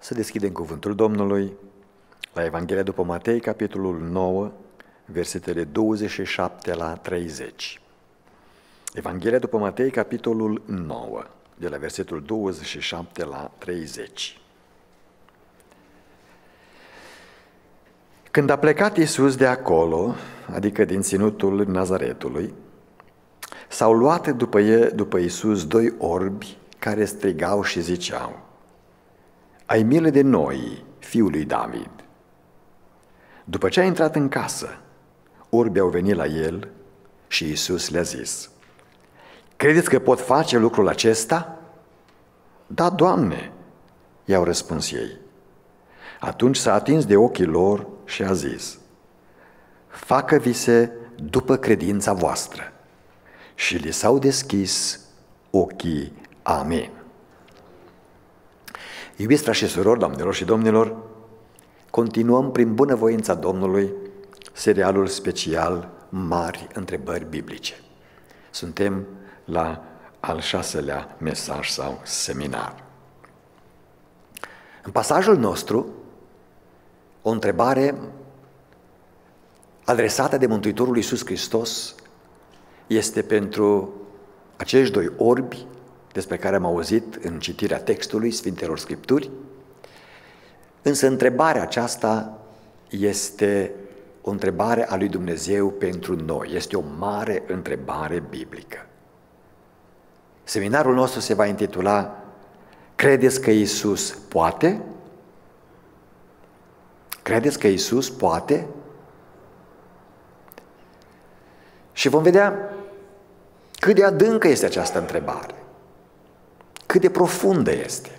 Să deschidem cuvântul Domnului la Evanghelia după Matei, capitolul 9, versetele 27 la 30. Evanghelia după Matei, capitolul 9, de la versetul 27 la 30. Când a plecat Iisus de acolo, adică din ținutul Nazaretului, s-au luat după Iisus doi orbi care strigau și ziceau: „Ai milă de noi, fiul lui David!” După ce a intrat în casă, orbii au venit la el și Iisus le-a zis: „Credeți că pot face lucrul acesta?” „Da, Doamne!” i-au răspuns ei. Atunci s-a atins de ochii lor și a zis: „Facă-vi-se după credința voastră.” Și li s-au deschis ochii. Amin. Iubiți frați și surori, doamnelor și domnilor, continuăm prin bunăvoința Domnului serialul special Mari întrebări biblice. Suntem la al 6-lea mesaj sau seminar. În pasajul nostru, o întrebare adresată de Mântuitorul Iisus Hristos este pentru acești doi orbi despre care am auzit în citirea textului Sfintelor Scripturi, însă întrebarea aceasta este o întrebare a lui Dumnezeu pentru noi, este o mare întrebare biblică. Seminarul nostru se va intitula „Credeți că Iisus poate?” Credeți că Iisus poate? Și vom vedea cât de adâncă este această întrebare, cât de profundă este.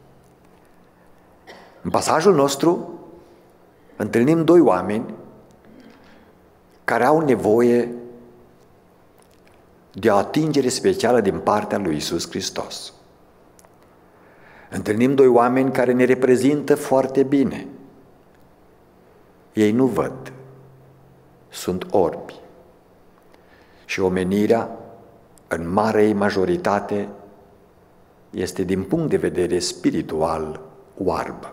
În pasajul nostru întâlnim doi oameni care au nevoie de o atingere specială din partea lui Iisus Hristos. Întâlnim doi oameni care ne reprezintă foarte bine. Ei nu văd, sunt orbi. Și omenirea, în marea ei majoritate, este din punct de vedere spiritual oarbă.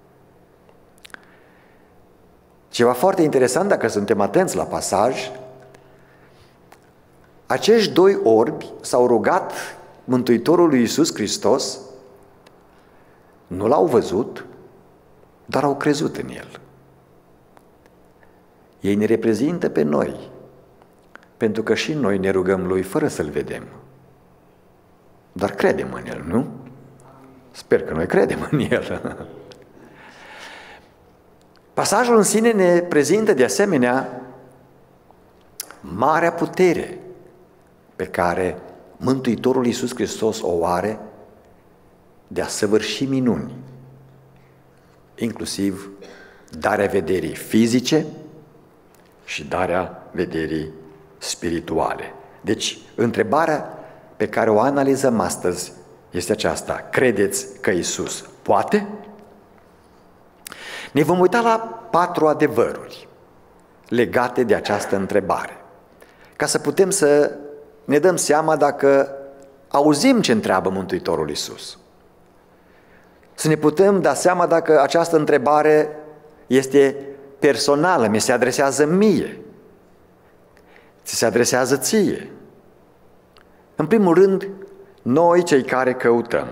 Ceva foarte interesant, dacă suntem atenți la pasaj, acești doi orbi s-au rugat Mântuitorul Iisus Hristos, nu l-au văzut, dar au crezut în El. Ei ne reprezintă pe noi, pentru că și noi ne rugăm Lui fără să-L vedem. Dar credem în El, nu? Sper că noi credem în El. Pasajul în sine ne prezintă de asemenea marea putere pe care Mântuitorul Iisus Hristos o are de a săvârși minuni, inclusiv darea vederii fizice și darea vederii spirituale. Deci, întrebarea pe care o analizăm astăzi este aceasta: credeți că Iisus poate? Ne vom uita la 4 adevăruri legate de această întrebare, ca să putem să ne dăm seama dacă auzim ce întreabă Mântuitorul Iisus. Să ne putem da seama dacă această întrebare este personală, mi se adresează mie, ți se adresează ție. În primul rând, noi cei care căutăm.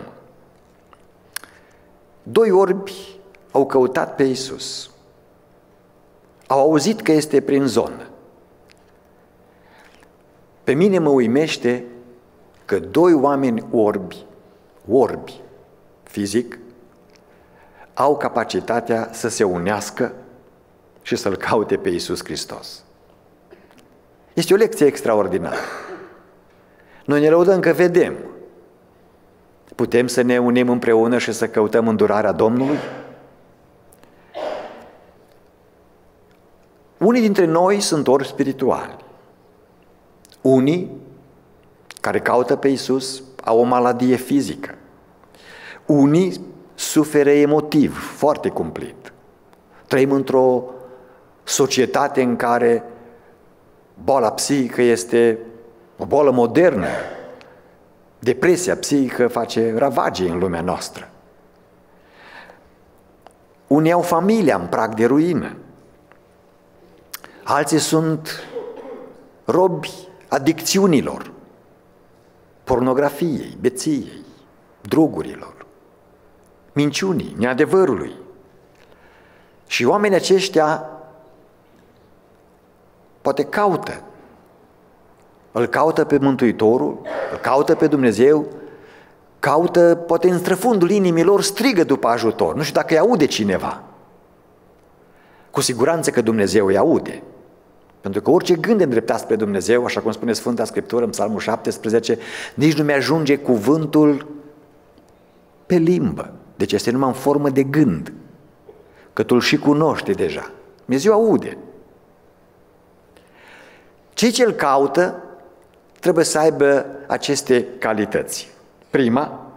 Doi orbi au căutat pe Iisus. Au auzit că este prin zonă. Pe mine mă uimește că doi oameni orbi fizic, au capacitatea să se unească și să-L caute pe Iisus Hristos. Este o lecție extraordinară. Noi ne lăudăm că vedem. Putem să ne unim împreună și să căutăm îndurarea Domnului? Unii dintre noi sunt orbi spirituali. Unii care caută pe Iisus au o maladie fizică. Unii suferă emotiv, foarte cumplit. Trăim într-o societate în care boala psihică este o boală modernă. Depresia psihică face ravagii în lumea noastră. Unii au familia în prag de ruină. Alții sunt robi adicțiunilor, pornografiei, beției, drogurilor, minciunii, neadevărului. Și oamenii aceștia poate îl caută pe Mântuitorul, îl caută pe Dumnezeu, caută, poate în străfundul inimilor strigă după ajutor. Nu știu dacă îi aude cineva. Cu siguranță că Dumnezeu îi aude. Pentru că orice gând îndreptat spre Dumnezeu, așa cum spune Sfânta Scriptură în Psalmul 17, nici nu mi-ajunge cuvântul pe limbă. Deci este numai în formă de gând. Că tu îl și cunoști deja. Dumnezeu aude. Cei ce îl caută trebuie să aibă aceste calități. Prima,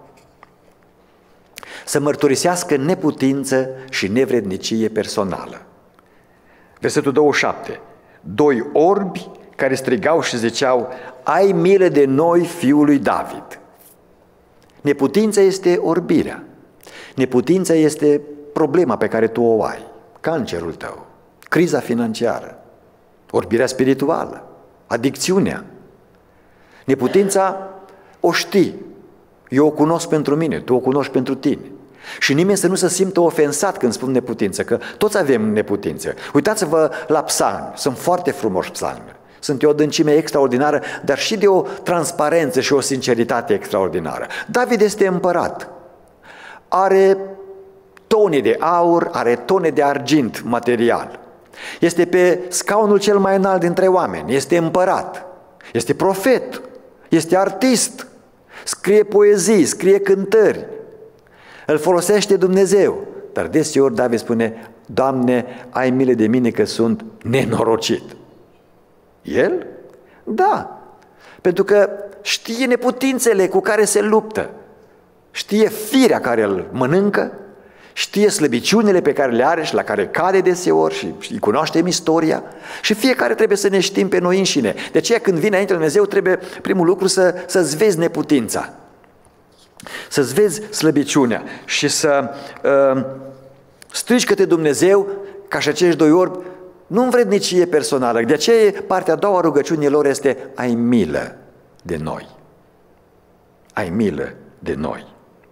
să mărturisească neputință și nevrednicie personală. Versetul 27. 2 orbi care strigau și ziceau: ai milă de noi, fiul lui David. Neputința este orbirea. Neputința este problema pe care tu o ai, cancerul tău, criza financiară, orbirea spirituală, adicțiunea. Neputința o știi, eu o cunosc pentru mine, tu o cunoști pentru tine. Și nimeni să nu se simtă ofensat când spun neputință, că toți avem neputință. Uitați-vă la psalmi, sunt foarte frumoși psalmi. Sunt de o adâncime extraordinară, dar și de o transparență și o sinceritate extraordinară. David este împărat, are tone de aur, are tone de argint material. Este pe scaunul cel mai înalt dintre oameni, este împărat, este profet, este artist, scrie poezii, scrie cântări, îl folosește Dumnezeu. Dar deseori David spune: Doamne, ai milă de mine că sunt nenorocit. El? Da, pentru că știe neputințele cu care se luptă, știe firea care îl mănâncă, știe slăbiciunile pe care le are și la care cade deseori și îi cunoaștem istoria și fiecare trebuie să ne știm pe noi înșine. De aceea când vine înainte Dumnezeu trebuie primul lucru să-ți vezi neputința, să-ți vezi slăbiciunea și să strigi către Dumnezeu ca și acești 2 orbi, nu în vrednicie personală. De aceea partea a doua a rugăciunii lor este: ai milă de noi. Ai milă de noi.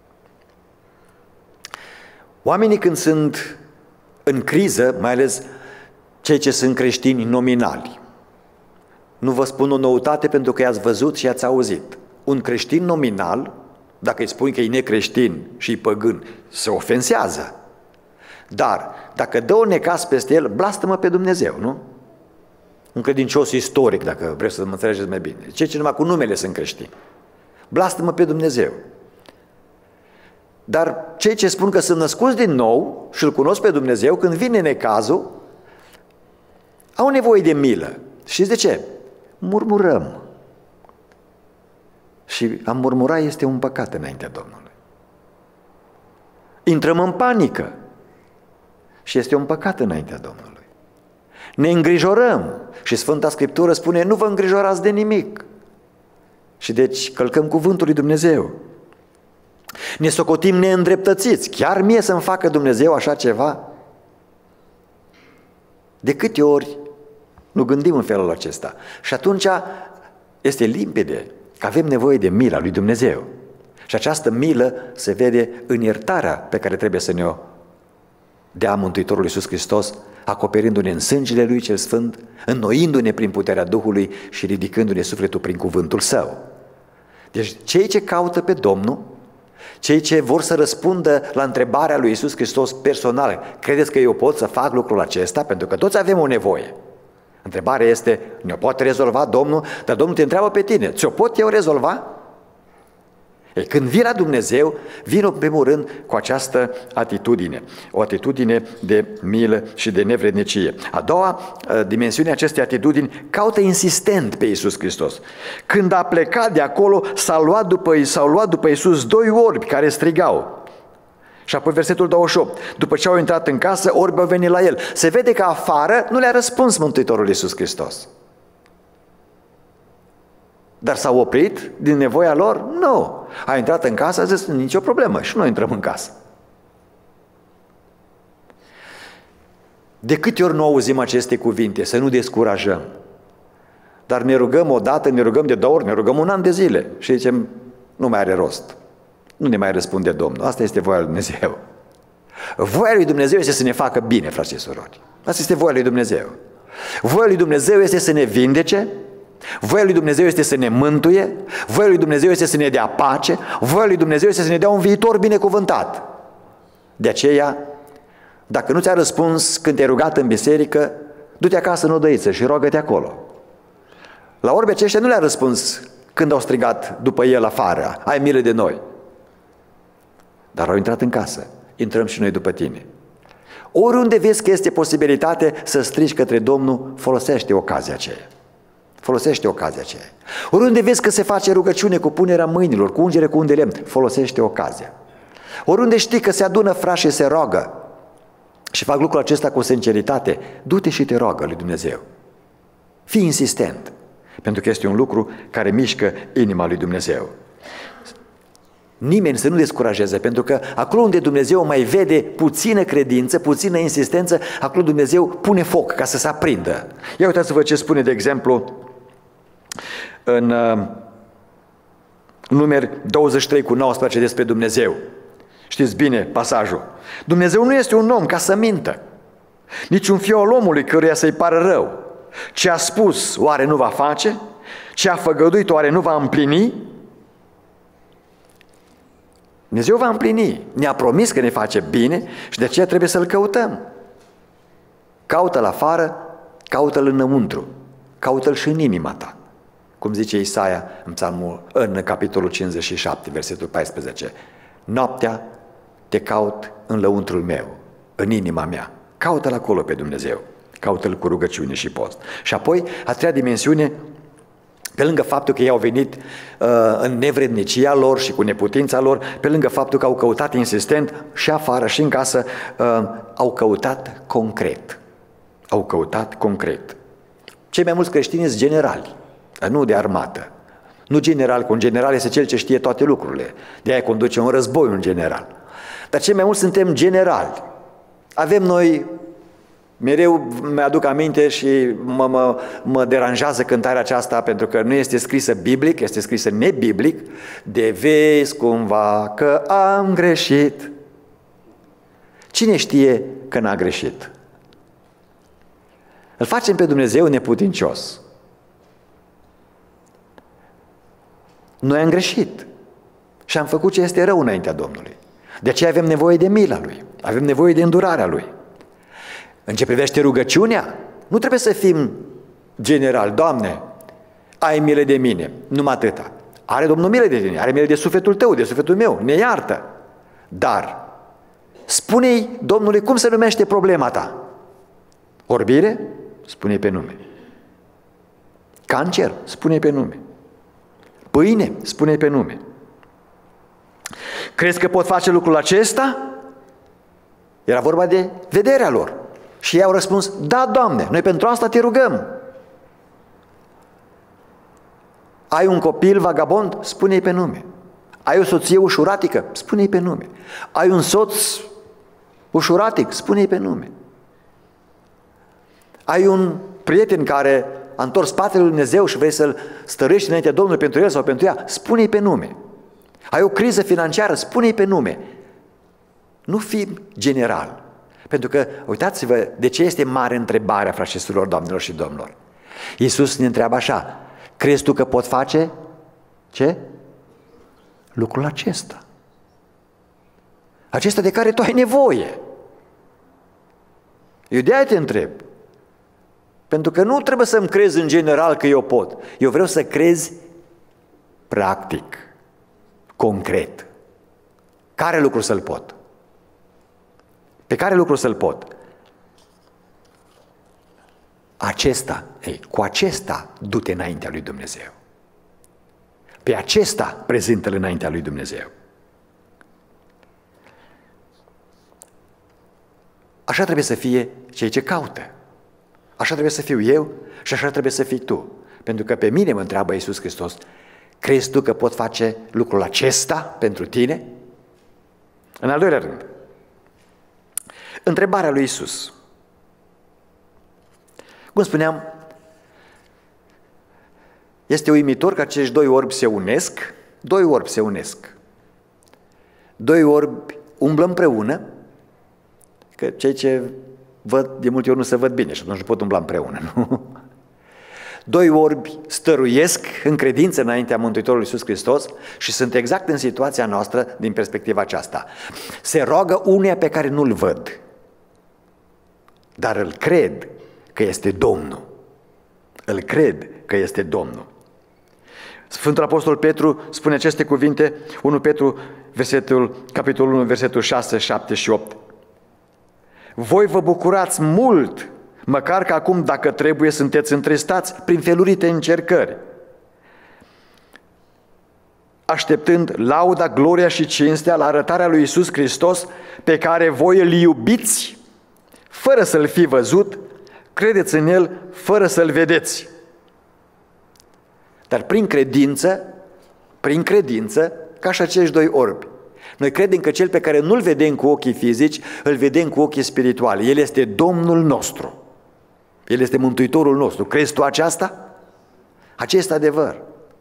Oamenii când sunt în criză, mai ales cei ce sunt creștini nominali, nu vă spun o noutate pentru că i-ați văzut și i-ați auzit. Un creștin nominal, dacă îi spui că e necreștin și e păgân, se ofensează. Dar dacă dă o necaz peste el, blastămă pe Dumnezeu, nu? Un credincios istoric, dacă vreți să mă înțelegeți mai bine. Cei ce numai cu numele sunt creștini. Blastămă pe Dumnezeu. Dar cei ce spun că sunt născuți din nou și îl cunosc pe Dumnezeu, când vine necazul, au nevoie de milă. Știți de ce? Murmurăm. Și a murmura este un păcat înaintea Domnului. Intrăm în panică și este un păcat înaintea Domnului. Ne îngrijorăm și Sfânta Scriptură spune: nu vă îngrijorați de nimic. Și deci călcăm cuvântul lui Dumnezeu. Ne socotim neîndreptățiți. Chiar mie să-mi facă Dumnezeu așa ceva? De câte ori nu gândim în felul acesta? Și atunci este limpede că avem nevoie de mila lui Dumnezeu. Și această milă se vede în iertarea pe care trebuie să ne-o dea Mântuitorul Iisus Hristos, acoperindu-ne în sângele Lui cel Sfânt, înnoindu-ne prin puterea Duhului și ridicându-ne sufletul prin cuvântul Său. Deci cei ce caută pe Domnul, cei ce vor să răspundă la întrebarea lui Iisus Hristos personal: credeți că eu pot să fac lucrul acesta? Pentru că toți avem o nevoie. Întrebarea este: ne-o poate rezolva Domnul? Dar Domnul te întreabă pe tine: ți-o pot eu rezolva? Ei, când vii la Dumnezeu, vin în primul rând cu această atitudine, o atitudine de milă și de nevrednicie. A doua dimensiune a acestei atitudini: caută insistent pe Iisus Hristos. Când a plecat de acolo, s-au luat după Iisus 2 orbi care strigau. Și apoi versetul 28, după ce au intrat în casă, orbii au venit la el. Se vede că afară nu le-a răspuns Mântuitorul Iisus Hristos. Dar s-au oprit din nevoia lor? Nu. A intrat în casă, a zis: nicio problemă, și noi intrăm în casă. De câte ori nu auzim aceste cuvinte, să nu descurajăm. Dar ne rugăm o dată, ne rugăm de 2 ori, ne rugăm 1 an de zile și zicem, nu mai are rost. Nu ne mai răspunde Domnul. Asta este voia lui Dumnezeu. Voia lui Dumnezeu este să ne facă bine, frați și surori. Asta este voia lui Dumnezeu. Voia lui Dumnezeu este să ne vindece, voia lui Dumnezeu este să ne mântuie, voia lui Dumnezeu este să ne dea pace, voia lui Dumnezeu este să ne dea un viitor binecuvântat. De aceea, dacă nu ți-a răspuns când te-ai rugat în biserică, du-te acasă în odăiță și roagă-te acolo. La orbi aceștia nu le-a răspuns când au strigat după el afară, ai milă de noi. Dar au intrat în casă, intrăm și noi după tine. Oriunde vezi că este posibilitate să strigi către Domnul, folosește ocazia aceea. Folosește ocazia aceea. Oriunde vezi că se face rugăciune cu punerea mâinilor, cu ungere cu un de lemn, folosește ocazia. Oriunde știi că se adună frați și se roagă și fac lucrul acesta cu sinceritate, du-te și te roagă lui Dumnezeu. Fii insistent, pentru că este un lucru care mișcă inima lui Dumnezeu. Nimeni să nu descurajeze, pentru că acolo unde Dumnezeu mai vede puțină credință, puțină insistență, acolo Dumnezeu pune foc ca să se aprindă. Ia uitați-vă ce spune, de exemplu, în Numeri 23:19 despre Dumnezeu. Știți bine pasajul. Dumnezeu nu este un om ca să mintă, nici un fiu al omului căruia să-i pară rău. Ce a spus, oare nu va face? Ce a făgăduit, oare nu va împlini? Dumnezeu va împlini. Ne-a promis că ne face bine și de aceea trebuie să-L căutăm. Caută-L afară, caută-L înăuntru, caută-L și în inima ta. Cum zice Isaia în capitolul 57, versetul 14. Noaptea te caut în lăuntrul meu, în inima mea. Caută-L acolo pe Dumnezeu. Caută-L cu rugăciune și post. Și apoi, a treia dimensiune, pe lângă faptul că ei au venit în nevrednicia lor și cu neputința lor, pe lângă faptul că au căutat insistent și afară și în casă, au căutat concret. Au căutat concret. Cei mai mulți creștini sunt generali, dar nu de armată. Nu general, că un general este cel ce știe toate lucrurile. De-aia conduce un război un general. Dar cei mai mulți suntem generali. Avem noi, mereu mi-aduc aminte și mă deranjează cântarea aceasta, pentru că nu este scrisă biblic, este scrisă nebiblic. De vezi cumva că am greșit. Cine știe că n-a greșit? Îl facem pe Dumnezeu neputincios. Noi am greșit și am făcut ce este rău înaintea Domnului. De aceea avem nevoie de mila Lui, avem nevoie de îndurarea Lui. În ce privește rugăciunea, nu trebuie să fim general. Doamne, ai milă de mine, numai atâta. Are Domnul milă de tine, are milă de sufletul tău, de sufletul meu, ne iartă. Dar spune-i Domnului cum se numește problema ta. Orbire? Spune-i pe nume. Cancer? Spune-i pe nume. Pâine? Spune-i pe nume. Crezi că pot face lucrul acesta? Era vorba de vederea lor. Și ei au răspuns, da, Doamne, noi pentru asta te rugăm. Ai un copil vagabond? Spune-i pe nume. Ai o soție ușuratică? Spune-i pe nume. Ai un soț ușuratic? Spune-i pe nume. Ai un prieten care a întors spatele lui Dumnezeu și vrei să-l stărești înaintea Domnului pentru el sau pentru ea? Spune-i pe nume. Ai o criză financiară? Spune-i pe nume. Nu fi general. Pentru că, uitați-vă, de ce este mare întrebarea, frați și surori, doamnelor și domnilor. Iisus ne întreabă așa, crezi tu că pot face ce? Lucrul acesta. Acesta de care tu ai nevoie. Eu de-aia te întreb. Pentru că nu trebuie să-mi crezi în general că eu pot. Eu vreau să crezi practic, concret. Care lucru să-l pot? Pe care lucru să-l pot? Cu acesta du-te înaintea lui Dumnezeu. Pe acesta prezintă-l înaintea lui Dumnezeu. Așa trebuie să fie cei ce caută. Așa trebuie să fiu eu și așa trebuie să fii tu. Pentru că pe mine mă întreabă Iisus Hristos, crezi tu că pot face lucrul acesta pentru tine? În al doilea rând, întrebarea lui Iisus. Cum spuneam, este uimitor că acești doi orbi se unesc, doi orbi umblă împreună, că cei ce văd de multe ori nu se văd bine și atunci nu pot umbla împreună, nu? Doi orbi stăruiesc în credință înaintea Mântuitorului Iisus Hristos și sunt exact în situația noastră din perspectiva aceasta. Se roagă unuia pe care nu-l văd, dar îl cred că este Domnul. Îl cred că este Domnul. Sfântul Apostol Petru spune aceste cuvinte, 1 Petru, capitolul 1, versetul 6, 7 și 8. Voi vă bucurați mult, măcar că acum, dacă trebuie, sunteți întristați prin felurite încercări, așteptând lauda, gloria și cinstea la arătarea lui Iisus Hristos, pe care voi îl iubiți, fără să-l fi văzut, credeți în el, fără să-l vedeți. Dar prin credință, ca și acești doi orbi, noi credem că cel pe care nu-l vedem cu ochii fizici, îl vedem cu ochii spirituali. El este Domnul nostru. El este Mântuitorul nostru. Crezi tu aceasta? Acest adevăr.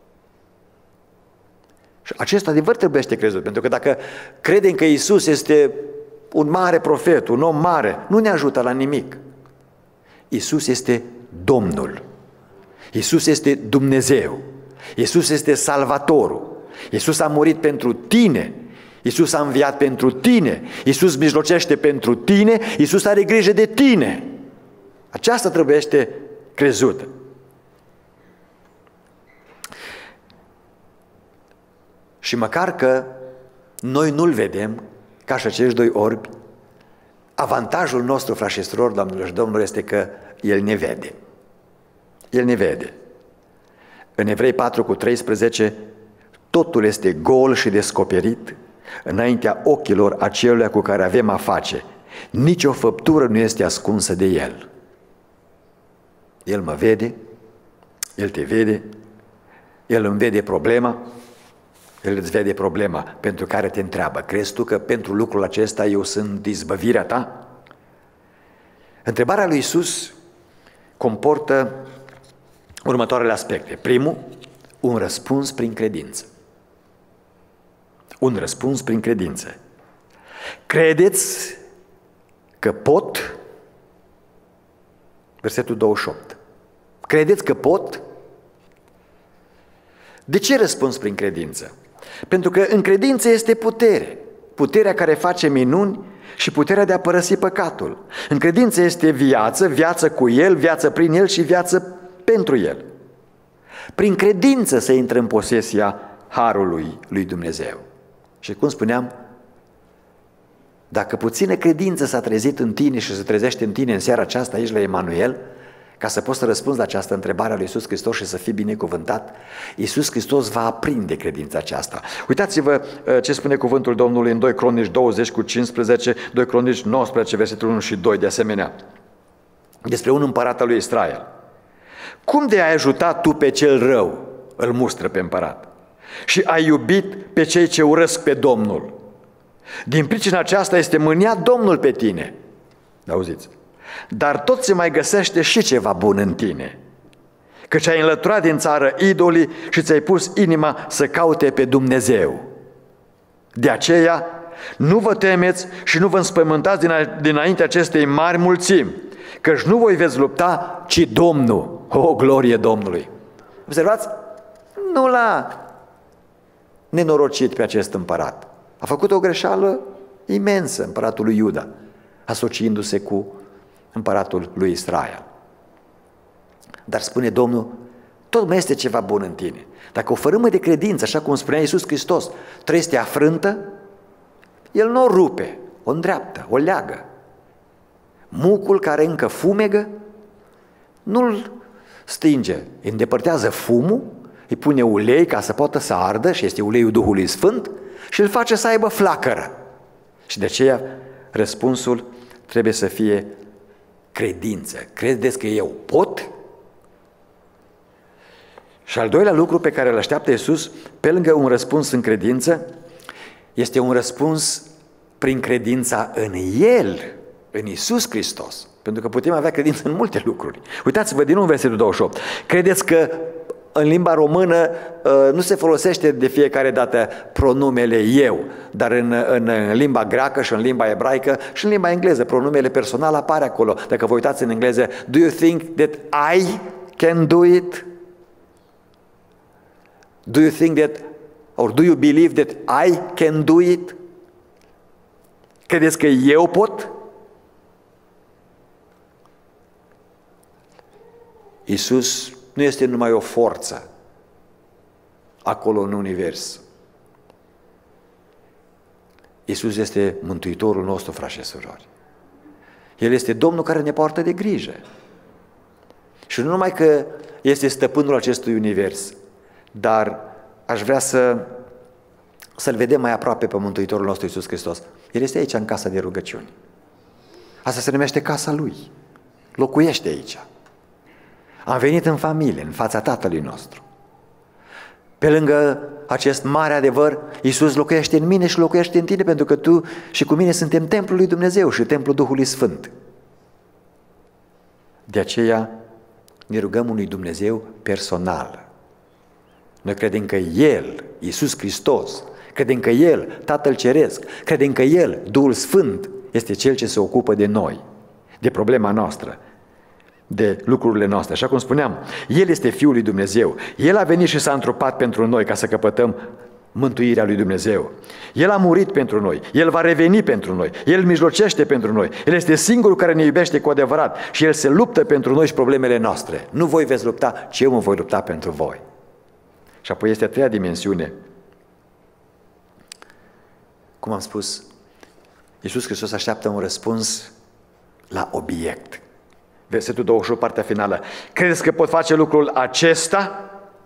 Și acest adevăr trebuie să te crezut, pentru că dacă credem că Iisus este un mare profet, un om mare, nu ne ajută la nimic. Iisus este Domnul. Iisus este Dumnezeu. Iisus este Salvatorul. Iisus a murit pentru tine. Iisus a înviat pentru tine. Iisus mijlocește pentru tine. Iisus are grijă de tine. Aceasta trebuiește crezută. Și măcar că noi nu-l vedem, ca și acești doi orbi, avantajul nostru, frați și surori, doamnelor și domnilor, este că El ne vede. El ne vede. În Evrei 4:13, totul este gol și descoperit înaintea ochilor aceluia cu care avem a face. Nici o făptură nu este ascunsă de El. El mă vede, El te vede, El îmi vede problema, El îți vede problema pentru care te întreabă. Crezi tu că pentru lucrul acesta eu sunt izbăvirea ta? Întrebarea lui Iisus comportă următoarele aspecte. Primul, un răspuns prin credință. Un răspuns prin credință. Credeți că pot? Versetul 28. Credeți că pot? De ce răspuns prin credință? Pentru că în credință este putere. Puterea care face minuni și puterea de a părăsi păcatul. În credință este viață, viață cu El, viață prin El și viață pentru El. Prin credință se intră în posesia harului lui Dumnezeu. Și cum spuneam, dacă puțină credință s-a trezit în tine și se trezește în tine în seara aceasta aici la Emanuel, ca să poți să răspunzi la această întrebare a lui Iisus Hristos și să fii binecuvântat, Iisus Hristos va aprinde credința aceasta. Uitați-vă ce spune cuvântul Domnului în 2 Cronici 20:15, 2 Cronici 19, versetul 1 și 2 de asemenea, despre un împărat al lui Israel. Cum de ai ajutat tu pe cel rău, îl mustră pe împărat, și ai iubit pe cei ce urăsc pe Domnul? Din pricina aceasta este mânia Domnul pe tine. Auziți? Dar tot se mai găsește și ceva bun în tine, căci ai înlăturat din țară idolii și ți-ai pus inima să caute pe Dumnezeu. De aceea nu vă temeți și nu vă înspăimântați dinainte acestei mari mulțimi, căci nu voi veți lupta, ci Domnul. O, glorie Domnului! Observați? Nu l-a nenorocit pe acest împărat. A făcut o greșeală imensă, împăratul lui Iuda, asociindu-se cu împăratul lui Israel. Dar spune Domnul, tot mai este ceva bun în tine. Dacă o fărâmă de credință, așa cum spunea Iisus Hristos, este afrântă, El nu o rupe, o îndreaptă, o leagă. Mucul care încă fumegă, nu-l stinge, îi îndepărtează fumul, îi pune ulei ca să poată să ardă, și este uleiul Duhului Sfânt, și îl face să aibă flacără. Și de aceea răspunsul trebuie să fie credință. Credeți că eu pot? Și al doilea lucru pe care îl așteaptă Iisus, pe lângă un răspuns în credință, este un răspuns prin credința în El, în Iisus Hristos. Pentru că putem avea credință în multe lucruri. Uitați-vă din nou în versetul 28. Credeți că în limba română nu se folosește de fiecare dată pronumele eu, dar în limba greacă și în limba ebraică și în limba engleză pronumele personal apare acolo. Dacă vă uitați în engleză, do you think that I can do it? Do you think that, or do you believe that I can do it? Credeți că eu pot? Iisus nu este numai o forță acolo în univers. Iisus este Mântuitorul nostru, frați și surori. El este Domnul care ne poartă de grijă. Și nu numai că este stăpânul acestui univers, dar aș vrea să-L vedem mai aproape pe Mântuitorul nostru Iisus Hristos. El este aici în casa de rugăciuni. Asta se numește casa Lui. Locuiește aici. Am venit în familie, în fața Tatălui nostru. Pe lângă acest mare adevăr, Iisus locuiește în mine și locuiește în tine, pentru că tu și cu mine suntem templul lui Dumnezeu și templul Duhului Sfânt. De aceea ne rugăm unui Dumnezeu personal. Noi credem că El, Iisus Hristos, credem că El, Tatăl Ceresc, credem că El, Duhul Sfânt, este Cel ce se ocupă de noi, de problema noastră, de lucrurile noastre. Așa cum spuneam, El este Fiul lui Dumnezeu. El a venit și s-a întrupat pentru noi ca să căpătăm mântuirea lui Dumnezeu. El a murit pentru noi. El va reveni pentru noi. El mijlocește pentru noi. El este singurul care ne iubește cu adevărat și El se luptă pentru noi și problemele noastre. Nu voi veți lupta, ci eu mă voi lupta pentru voi. Și apoi este a treia dimensiune. Cum am spus, Iisus Hristos așteaptă un răspuns la obiect. Versetul 28, partea finală. Credeți că pot face lucrul acesta?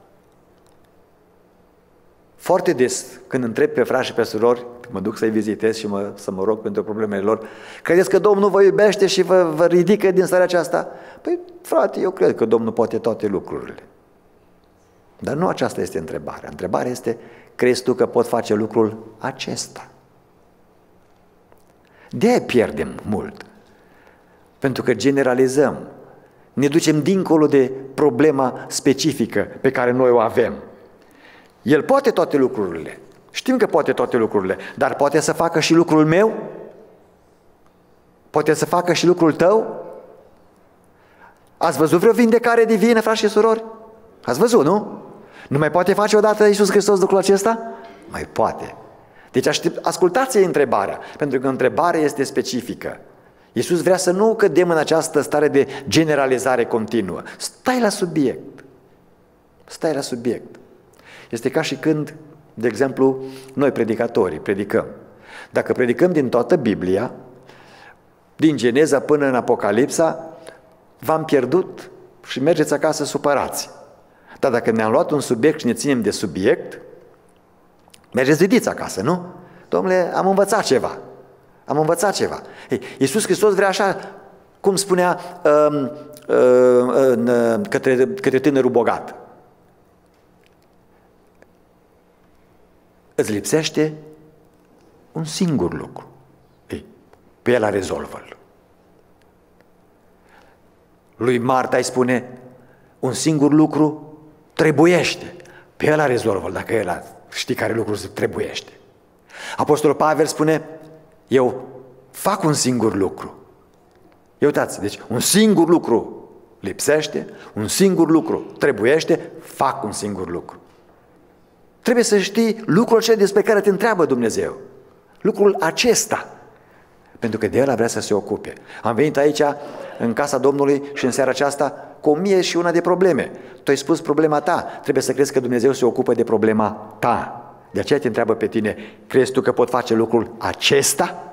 Foarte des, când întreb pe frați și pe surori, mă duc să-i vizitez și să mă rog pentru problemele lor, credeți că Domnul vă iubește și vă ridică din starea aceasta? Păi, frate, eu cred că Domnul poate toate lucrurile. Dar nu aceasta este întrebarea. Întrebarea este, crezi tu că pot face lucrul acesta? De-aia pierdem mult. Pentru că generalizăm. Ne ducem dincolo de problema specifică pe care noi o avem. El poate toate lucrurile. Știm că poate toate lucrurile, dar poate să facă și lucrul meu? Poate să facă și lucrul tău? Ați văzut vreo vindecare divină, frați și surori? Ați văzut, nu? Nu mai poate face odată Iisus Hristos lucrul acesta? Mai poate. Deci ascultați întrebarea, pentru că întrebarea este specifică. Iisus vrea să nu cădem în această stare de generalizare continuă. Stai la subiect. Stai la subiect. Este ca și când, de exemplu, noi predicatorii predicăm. Dacă predicăm din toată Biblia, din Geneza până în Apocalipsa, v-am pierdut și mergeți acasă supărați. Dar dacă ne-am luat un subiect și ne ținem de subiect, mergeți ridiți acasă, nu? Domnule, am învățat ceva. Am învățat ceva. Ei, Iisus Hristos vrea așa, cum spunea către tânărul bogat. Îți lipsește un singur lucru. Ei, pe el rezolvă-l. Lui Marta îi spune, un singur lucru trebuiește. Pe el rezolvă-l, dacă el știi care lucru se trebuiește. Apostolul Pavel spune, eu fac un singur lucru. Eu uitați, deci un singur lucru lipsește, un singur lucru trebuiește, fac un singur lucru. Trebuie să știi lucrul acela despre care te întreabă Dumnezeu. Lucrul acesta. Pentru că de el vrea să se ocupe. Am venit aici, în casa Domnului și în seara aceasta, cu 1001 de probleme. Tu ai spus problema ta. Trebuie să crezi că Dumnezeu se ocupă de problema ta. De aceea te întreabă pe tine, crezi tu că pot face lucrul acesta?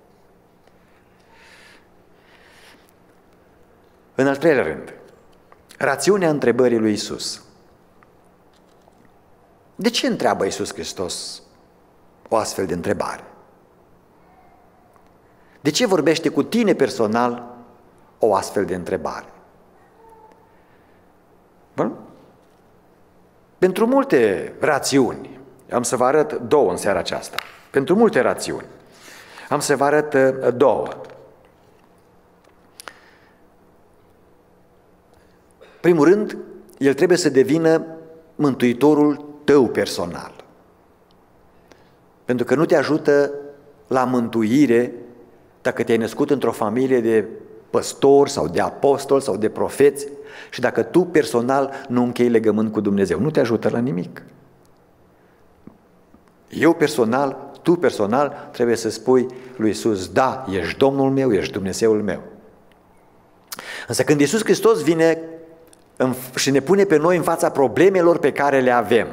În al treilea rând, rațiunea întrebării lui Iisus. De ce întreabă Iisus Hristos o astfel de întrebare? De ce vorbește cu tine personal o astfel de întrebare? Bun? Pentru multe rațiuni, am să vă arăt două în seara aceasta. Pentru multe rațiuni. Am să vă arăt două. Primul rând, El trebuie să devină mântuitorul tău personal. Pentru că nu te ajută la mântuire dacă te-ai născut într-o familie de păstori sau de apostoli sau de profeți și dacă tu personal nu închei legământ cu Dumnezeu. Nu te ajută la nimic. Eu personal, tu personal trebuie să spui lui Iisus: da, ești Domnul meu, ești Dumnezeul meu. Însă când Iisus Hristos vine și ne pune pe noi în fața problemelor pe care le avem,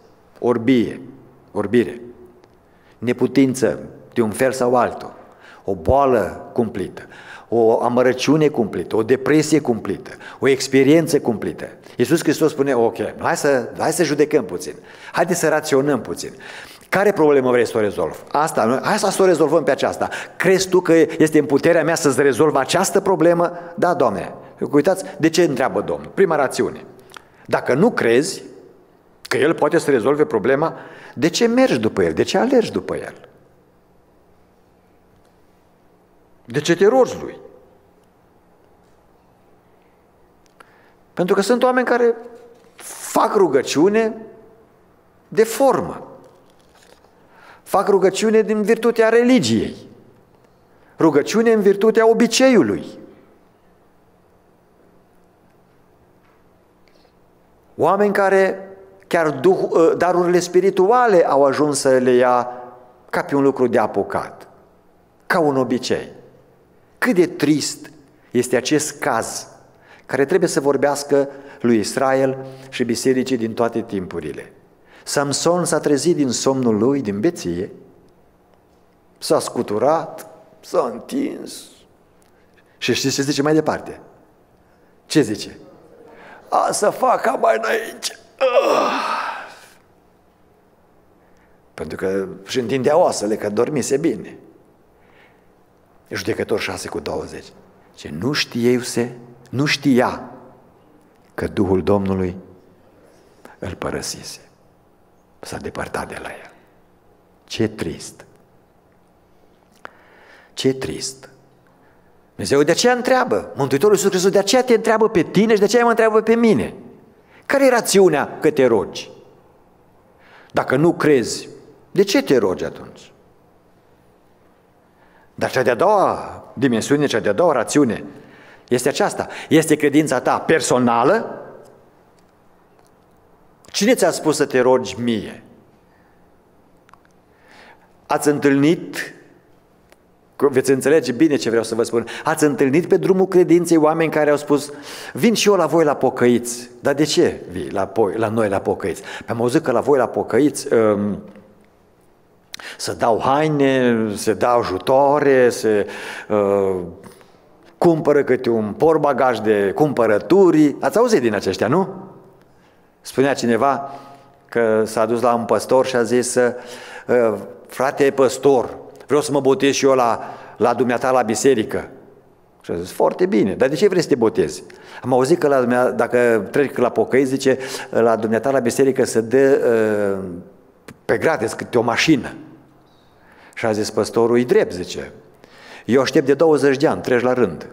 orbire, neputință de un fel sau altul, o boală cumplită, o amărăciune cumplită, o depresie cumplită, o experiență cumplită. Iisus Hristos spune: ok, hai să judecăm puțin, haideți să raționăm puțin. Care problemă vrei să o rezolv? Asta, hai să o rezolvăm pe aceasta. Crezi tu că este în puterea mea să-ți rezolv această problemă? Da, Doamne. Uitați, de ce întreabă Domnul? Prima rațiune. Dacă nu crezi că El poate să rezolve problema, de ce mergi după El? De ce alergi după El? De ce te rogi Lui? Pentru că sunt oameni care fac rugăciune de formă. Fac rugăciune din virtutea religiei. Rugăciune în virtutea obiceiului. Oameni care chiar darurile spirituale au ajuns să le ia ca pe un lucru de apucat, ca un obicei. Cât de trist este acest caz care trebuie să vorbească lui Israel și bisericii din toate timpurile. Samson s-a trezit din somnul lui, din beție, s-a scuturat, s-a întins și știți ce zice mai departe? Ce zice? Să fac ca mai înainte. Pentru că și întindea oasele, că dormise bine. Judecător 6:20. Ce nu știa că Duhul Domnului îl părăsise. S-a depărtat de la el. Ce trist! Ce trist! Dumnezeu de aceea întreabă, Mântuitorul Iisus Hristos de aceea te întreabă pe tine și de aceea mă întreabă pe mine. Care e rațiunea că te rogi? Dacă nu crezi, de ce te rogi atunci? Dar cea de-a doua dimensiune, cea de-a doua rațiune este aceasta. Este credința ta personală? Cine ți-a spus să te rogi mie? Ați întâlnit, veți înțelege bine ce vreau să vă spun, ați întâlnit pe drumul credinței oameni care au spus: vin și eu la voi la pocăiți. Dar de ce vii la noi la pocăiți? Am auzit că la voi la pocăiți se dau haine, se dau ajutoare, se cumpără câte un portbagaj de cumpărături. Ați auzit din aceștia, nu? Spunea cineva că s-a dus la un păstor și a zis: frate păstor, vreau să mă botez și eu la dumneata la biserică. Și a zis: foarte bine, dar de ce vrei să te botezi? Am auzit că dacă treci la pocăiți, zice, la dumneata la biserică se dă pe gratis câte o mașină. Și a zis păstorul: e drept, zice, eu aștept de 20 de ani, treci la rând.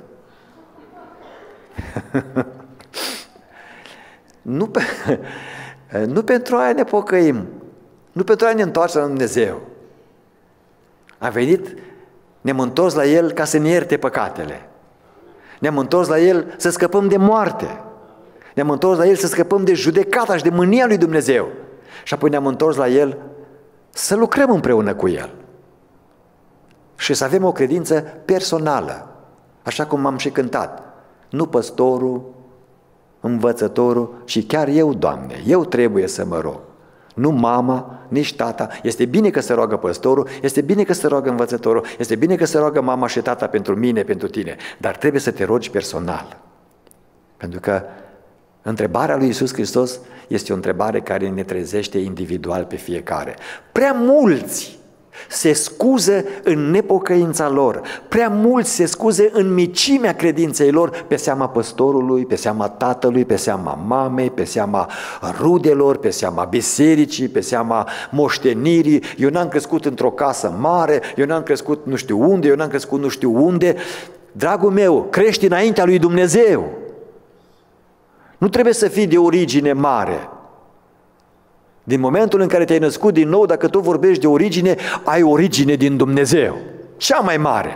Nu pentru aia ne pocăim, nu pentru aia ne întoarcem la Dumnezeu. A venit, ne-am întors la El ca să ne ierte păcatele. Ne-am întors la El să scăpăm de moarte. Ne-am întors la El să scăpăm de judecata și de mânia lui Dumnezeu. Și apoi ne-am întors la El să lucrăm împreună cu El. Și să avem o credință personală, așa cum am și cântat. Nu păstorul, învățătorul, și chiar eu, Doamne, eu trebuie să mă rog. Nu mama, nici tata. Este bine că se roagă păstorul, este bine că se roagă învățătorul, este bine că se roagă mama și tata pentru mine, pentru tine, dar trebuie să te rogi personal. Pentru că întrebarea lui Iisus Hristos este o întrebare care ne trezește individual pe fiecare. Prea mulți se scuză în nepocăința lor, prea mulți se scuză în micimea credinței lor pe seama păstorului, pe seama tatălui, pe seama mamei, pe seama rudelor, pe seama bisericii, pe seama moștenirii. Eu n-am crescut într-o casă mare, eu n-am crescut nu știu unde, eu n-am crescut nu știu unde. Dragul meu, crești înaintea lui Dumnezeu. Nu trebuie să fii de origine mare. Din momentul în care te-ai născut din nou, dacă tu vorbești de origine, ai origine din Dumnezeu, cea mai mare.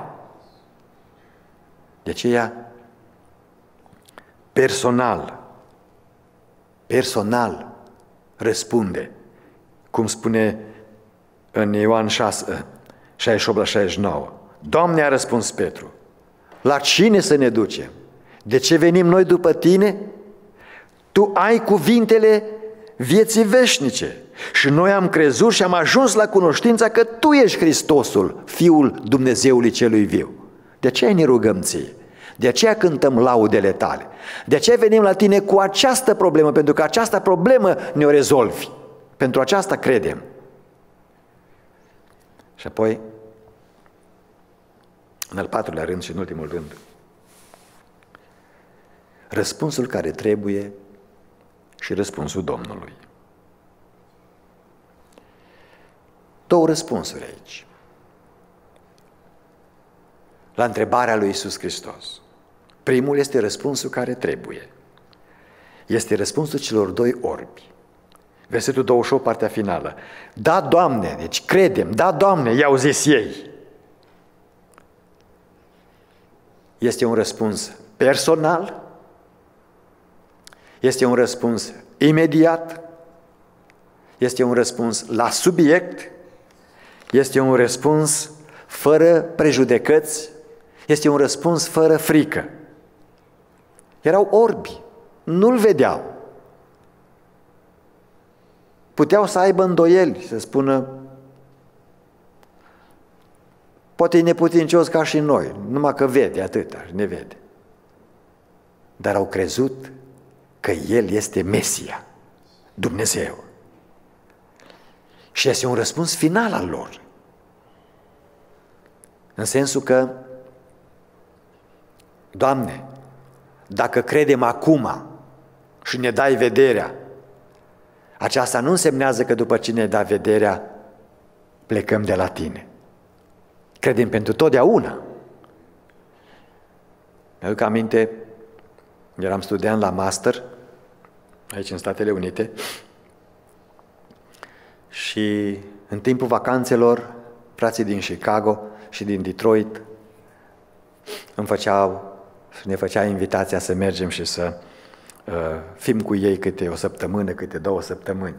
De aceea, personal răspunde, cum spune în Ioan 6, 68 la 69. Doamne, a răspuns Petru, la cine să ne ducem? De ce venim noi după tine? Tu ai cuvintele vieții veșnice și noi am crezut și am ajuns la cunoștința că Tu ești Hristosul, Fiul Dumnezeului celui viu. De aceea ne rugăm Ție, de aceea cântăm laudele Tale, de aceea venim la Tine cu această problemă, pentru că această problemă ne-o rezolvi. Pentru aceasta credem. Și apoi, în al patrulea rând și în ultimul rând, răspunsul care trebuie și răspunsul Domnului. Două răspunsuri aici. La întrebarea lui Iisus Hristos. Primul este răspunsul care trebuie. Este răspunsul celor doi orbi. Versetul 28, partea finală. Da, Doamne, deci credem, da, Doamne, i-au zis ei. Este un răspuns personal, este un răspuns imediat, este un răspuns la subiect, este un răspuns fără prejudecăți, este un răspuns fără frică. Erau orbi, nu-l vedeau. Puteau să aibă îndoieli, să spună, poate e neputincios ca și noi, numai că vede atâta, ne vede. Dar au crezut că El este Mesia, Dumnezeu. Și este un răspuns final al lor. În sensul că, Doamne, dacă credem acum și ne dai vederea, aceasta nu însemnează că după ce ne dai vederea, plecăm de la Tine. Credem pentru totdeauna. Mi-aduc aminte, eram studiant la master, aici în Statele Unite, și în timpul vacanțelor, frații din Chicago și din Detroit ne făcea invitația să mergem și să fim cu ei câte o săptămână, câte 2 săptămâni.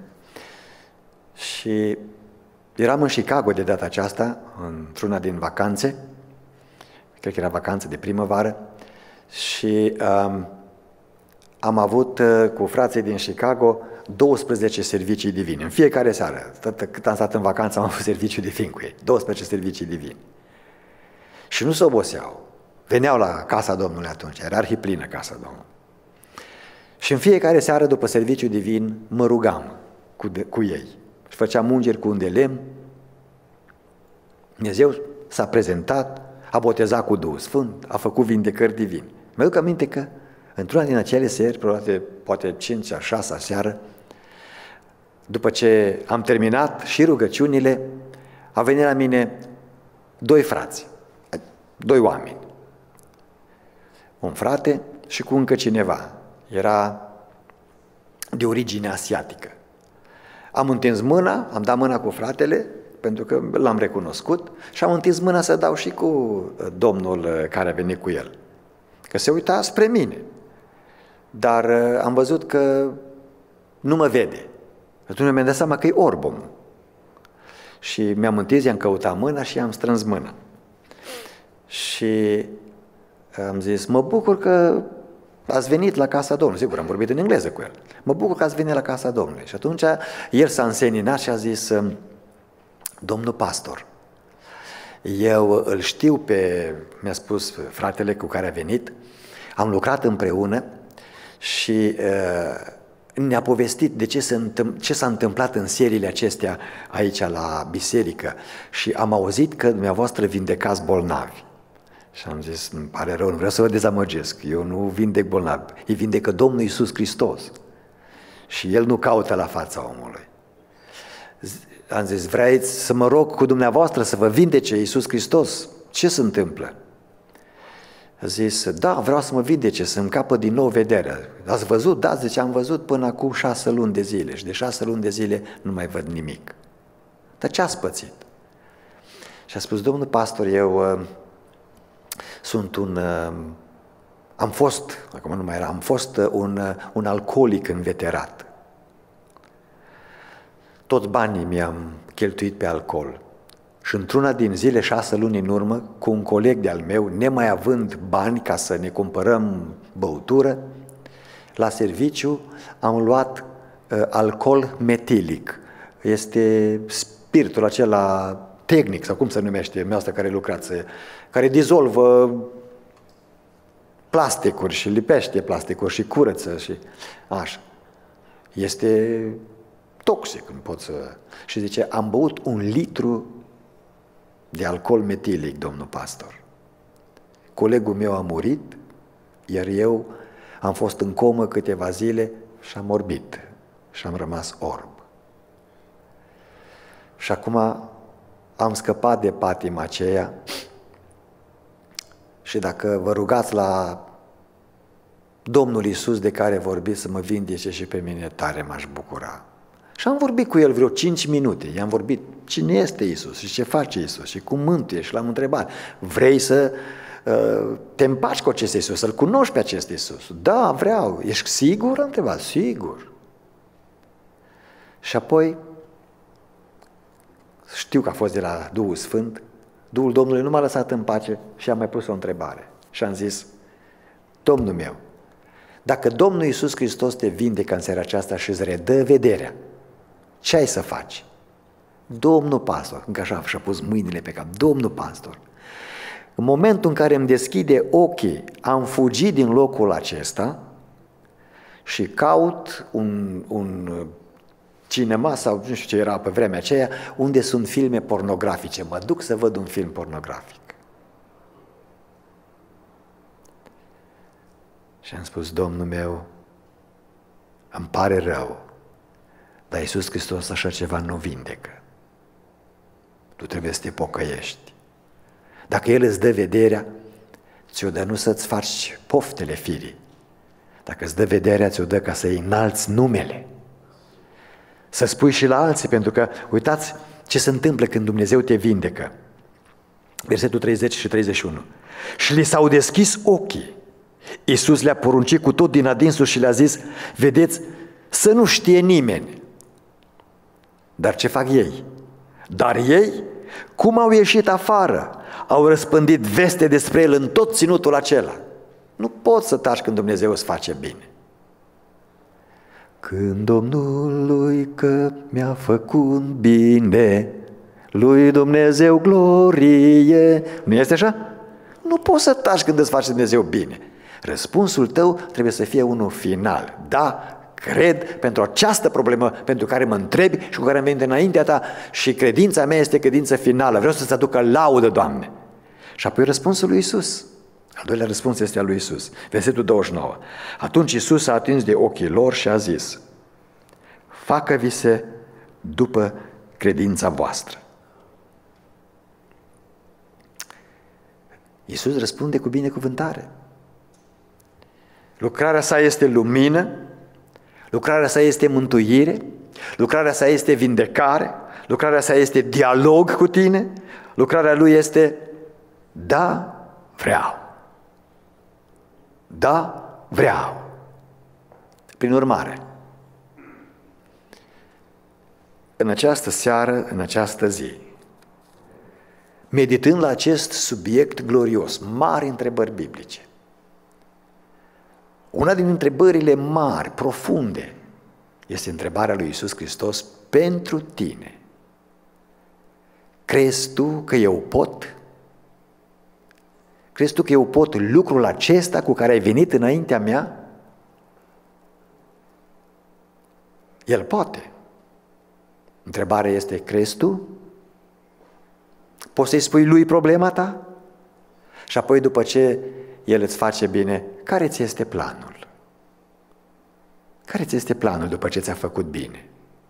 Și eram în Chicago de data aceasta, într-una din vacanțe, cred că era vacanță de primăvară, și am avut cu frații din Chicago 12 servicii divine. În fiecare seară, cât am stat în vacanță, am avut serviciu divin cu ei. 12 servicii divine. Și nu se oboseau. Veneau la casa Domnului atunci, era arhiplină casa Domnului. Și în fiecare seară, după serviciu divin, mă rugam cu ei. Și făceam ungeri cu un de lemn. Dumnezeu s-a prezentat, a botezat cu Duhul Sfânt, a făcut vindecări divine. Mi-aduc aminte că într-una din acele seri, poate 5-a, 6-a seară, după ce am terminat și rugăciunile, a venit la mine 2 frați, 2 oameni. Un frate și cu încă cineva. Era de origine asiatică. Am întins mâna, am dat mâna cu fratele, pentru că l-am recunoscut, și am întins mâna să dau și cu domnul care a venit cu el. Că se uita spre mine. Dar am văzut că nu mă vede. Atunci mi-am dat seama că e orb omul. Și mi-am întins, i-am căutat mâna și i-am strâns mâna. Și am zis, mă bucur că ați venit la casa Domnului. Sigur, am vorbit în engleză cu el. Mă bucur că ați venit la casa Domnului. Și atunci el s-a înseninat și a zis, domnul pastor, eu îl știu mi-a spus fratele cu care a venit, am lucrat împreună și ne-a povestit de ce s-a întâmplat în seriile acestea aici la biserică și am auzit că dumneavoastră vindecați bolnavi. Și am zis, îmi pare rău, nu vreau să vă dezamăgesc, eu nu vindec bolnavi, îi vindecă Domnul Iisus Hristos. Și El nu caută la fața omului. Am zis, vreți să mă rog cu dumneavoastră să vă vindece Iisus Hristos? Ce se întâmplă? A zis, da, vreau să mă vindece, să-mi capă din nou vederea. Ați văzut? Da, zice, am văzut până acum 6 luni de zile și de 6 luni de zile nu mai văd nimic. Dar ce ați pățit? Și a spus, domnul pastor, eu sunt am fost, acum nu mai era, am fost un alcoolic înveterat. Toți banii mi-am cheltuit pe alcool. Și într-una din zile, 6 luni în urmă, cu un coleg de-al meu, nemai având bani ca să ne cumpărăm băutură, la serviciu am luat alcool metilic. Este spiritul acela tehnic, sau cum se numește, asta care lucrați, care dizolvă plasticuri și lipește plasticuri și curăță și așa. Este toxic, nu pot să... Și zice, am băut 1 litru de alcool metilic, domnul pastor. Colegul meu a murit, iar eu am fost în comă câteva zile și am orbit și am rămas orb. Și acum am scăpat de patima aceea și dacă vă rugați la Domnul Iisus de care vorbiți să mă vindece și pe mine, tare m-aș bucura. Și am vorbit cu el vreo 5 minute, i-am vorbit cine este Iisus și ce face Iisus și cum mântuie și l-am întrebat, vrei să te împaci cu acest Iisus, să-L cunoști pe acest Iisus? Da, vreau. Ești sigur? Am întrebat, sigur. Și apoi, știu că a fost de la Duhul Sfânt, Duhul Domnului nu m-a lăsat în pace și am mai pus o întrebare. Și am zis, Domnul meu, dacă Domnul Iisus Hristos te vindecă în seara aceasta și îți redă vederea, ce ai să faci? Domnul pastor, încă așa și-a pus mâinile pe cap, Domnul pastor, în momentul în care îmi deschide ochii, am fugit din locul acesta și caut un cinema sau nu știu ce era pe vremea aceea, unde sunt filme pornografice. Mă duc să văd un film pornografic. Și am spus, Domnul meu, îmi pare rău, dar Iisus Hristos așa ceva nu vindecă. Tu trebuie să te pocăiești. Dacă El îți dă vederea, ți-o dă nu să-ți faci poftele firii. Dacă îți dă vederea, ți-o dă ca să-i înalți numele. Să spui și la alții, pentru că uitați ce se întâmplă când Dumnezeu te vindecă. Versetul 30 și 31. Și li s-au deschis ochii. Iisus le-a poruncit cu tot din adinsul și le-a zis, vedeți, să nu știe nimeni. Dar ce fac ei? Dar ei, cum au ieșit afară, au răspândit veste despre El în tot ținutul acela. Nu poți să taci când Dumnezeu îți face bine. Când Domnului că mi-a făcut bine, lui Dumnezeu glorie. Nu este așa? Nu poți să taci când îți face Dumnezeu bine. Răspunsul tău trebuie să fie unul final. Da, cred pentru această problemă pentru care mă întrebi și cu care îmi vine înaintea ta și credința mea este credință finală. Vreau să-ți aducă laudă, Doamne. Și apoi răspunsul lui Iisus. Al doilea răspuns este al lui Iisus. Versetul 29. Atunci Iisus a atins de ochii lor și a zis, facă-vi se după credința voastră. Iisus răspunde cu binecuvântare. Lucrarea sa este lumină, lucrarea sa este mântuire, lucrarea sa este vindecare, lucrarea sa este dialog cu tine, lucrarea lui este da, vreau. Da, vreau. Prin urmare, în această seară, în această zi, meditând la acest subiect glorios, mari întrebări biblice, una din întrebările mari, profunde, este întrebarea lui Iisus Hristos pentru tine. Crezi tu că eu pot? Crezi tu că eu pot lucrul acesta cu care ai venit înaintea mea? El poate. Întrebarea este, crezi tu? Poți să-i spui lui problema ta? Și apoi după ce el îți face bine, care ți este planul? Care ți este planul după ce ți-a făcut bine?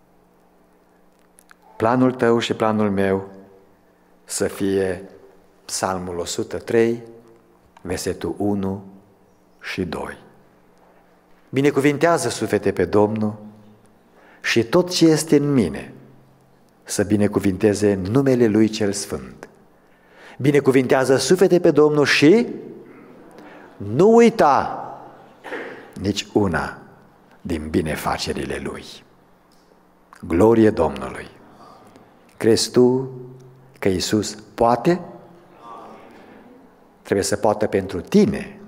Planul tău și planul meu să fie Psalmul 103, versetul 1 și 2. Binecuvintează, suflete, pe Domnul și tot ce este în mine să binecuvinteze numele Lui cel Sfânt. Binecuvintează, suflete, pe Domnul și nu uita nici una din binefacerile Lui. Glorie Domnului! Crezi tu că Iisus poate? Trebuie să poată pentru tine.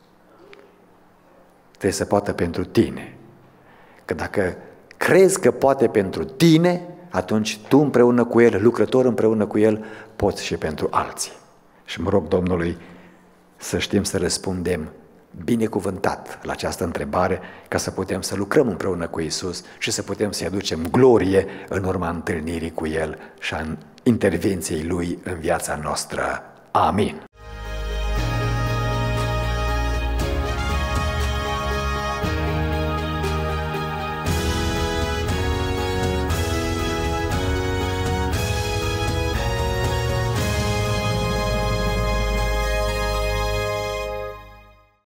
Trebuie să poată pentru tine. Că dacă crezi că poate pentru tine, atunci tu împreună cu El, lucrător împreună cu El, poți și pentru alții. Și mă rog Domnului să știm să răspundem binecuvântat la această întrebare, ca să putem să lucrăm împreună cu Iisus și să putem să-i aducem glorie în urma întâlnirii cu El și a intervenției Lui în viața noastră. Amin.